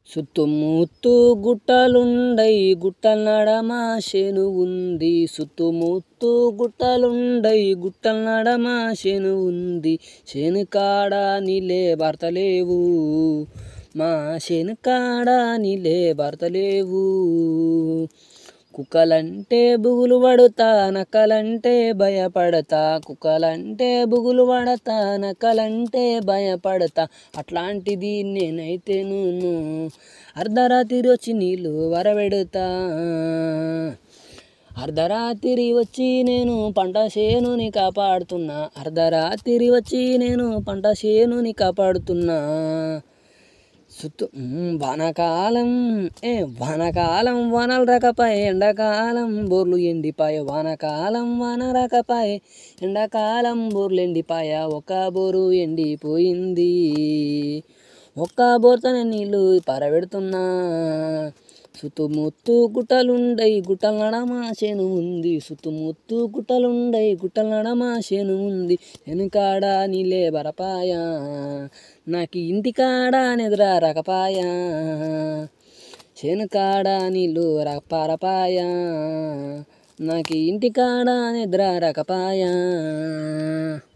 సుత్తుముత్తు గుట్టలుండై గుట్టల నడమ శేను ఉంది. సుత్తుముత్తు గుట్టలుండై గుట్టల నడమ శేను ఉంది. శేను కాడ నీళ్ళే భర్తలేవు, మా శేను కాడ నీళ్ళే భర్తలేవు. కుక్కలంటే బుగులు పడతా, నక్కలంటే భయపడతా. కుక్కలంటే బుగులు పడతా, నక్కలంటే భయపడతా. అట్లాంటిది నేనైతే నువ్వు అర్ధరాత్రి వచ్చి నీళ్ళు వరబెడతా. అర్ధరాత్రి వచ్చి నేను పంట చేనుని కాపాడుతున్నా. అర్ధరాత్రి వచ్చి నేను పంట చేనుని కాపాడుతున్నా. వానకాలం వానకాలం వానలు రాకపాయే, ఎండాకాలం బోర్లు ఎండిపాయ. వానకాలం వాన రాకపాయే, ఎండాకాలం బోర్లు ఎండిపాయ. ఒక్క బోరు ఎండిపోయింది, ఒక్క బోర్తోనే నీళ్ళు పారబెడుతున్నా. సుత్తుముత్తు గుట్టలుండై గుట్టల నడమ శేను ఉంది. సుత్తుముత్తు గుట్టలుండై గుట్టల నడమ శేను ఉంది. శేను కాడ నీళ్ళే బరపాయ, నాకు ఇంటికాడ నిద్ర రకపాయ. శేను కాడ నీళ్ళు పారపాయ, నాకు ఇంటికాడ నిద్ర రకపాయ.